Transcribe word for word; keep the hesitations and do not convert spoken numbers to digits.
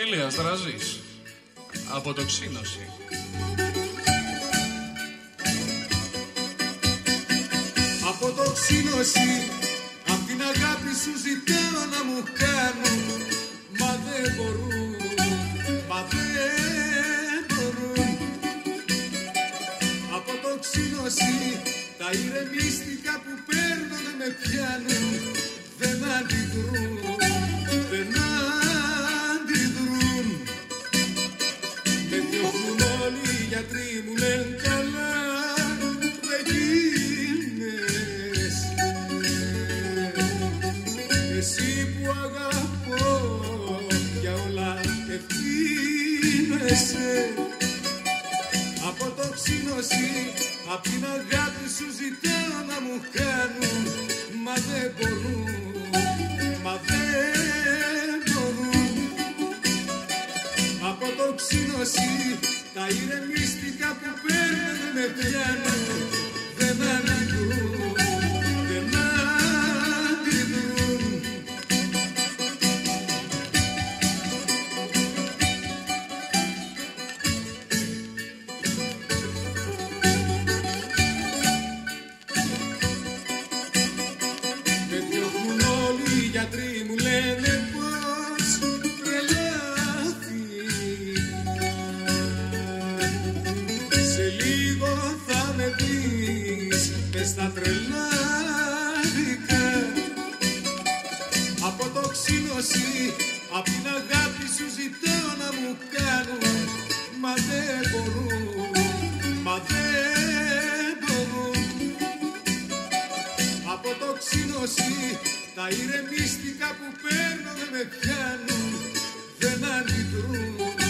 Ηλίας Δραζής. Αποτοξίνωση. Αποτοξίνωση, απ' την αγάπη σου ζητάω να μου κάνουν. Μα δεν μπορούν, μα δεν μπορούν. Αποτοξίνωση, τα ηρεμίστικα που παίρνω δεν με πιάνουν. Δεν αντιδρούν, δεν αντιδρούν. Με διώχνουν όλοι οι γιατροί μου λένε καλά. Δεν γίνες εσύ που αγαπώ, για όλα ευθύνεσαι. Αποτοξίνωση, απ' την αγάπη σου ζητάω να μου κάνουν. Μα δεν μπορούν, μα δεν μπορούν. Αποτοξίνωση, τα ηρεμίστικα που παίρνω δεν με πιάνουν. Δεν αντιδρούν, δεν αντιδρούν. Με διώχνουν όλοι οι γιατροί μου λένε πως τρελάθηκα. Σε λίγο θα με δεις μες στα τρελάδικα. Αποτοξίνωση, απ' την αγάπη σου ζητάω να μου κάνουν. Μα δεν μπορούν, μα δεν μπορούν. Αποτοξίνωση, τα ηρεμίστικα που παίρνω δεν με πιάνουν. Δεν αντιδρούν,